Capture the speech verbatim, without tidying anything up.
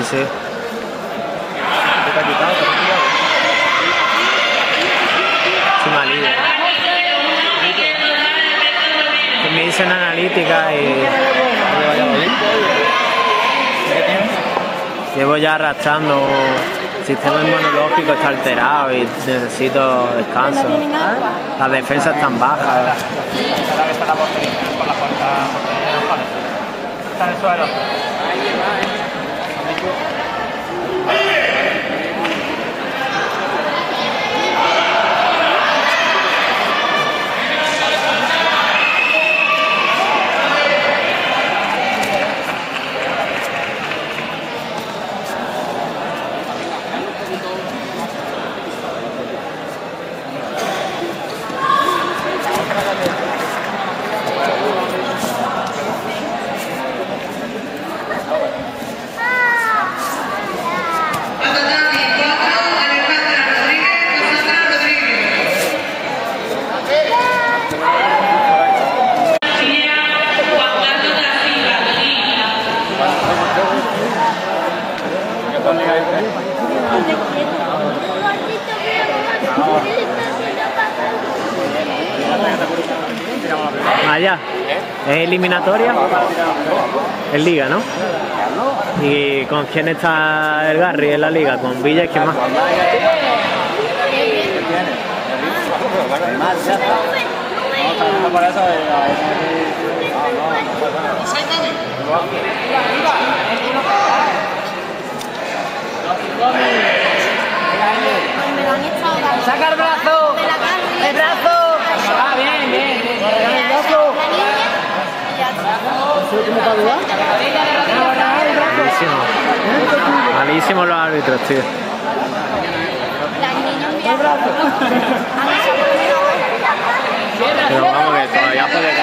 sí. ¿Qué te ha quitado? ¿Te ha quitado? Sí, malillo. Que me dicen analítica y llevo ya arrastrando. El sistema inmunológico está alterado y necesito descanso. Las defensas están bajas. Ahora que está la portería, con la puerta, está en el suelo. Allá, ¿es eliminatoria? Es liga, ¿no? ¿Y con quién está el Garry en la liga? ¿Con Villa y quién más? ¡Saca el brazo! ¡El brazo! ¡Ah, bien, bien! ¡El brazo! Malísimo. Malísimo los árbitros, tío. Pero vamos, que todavía puede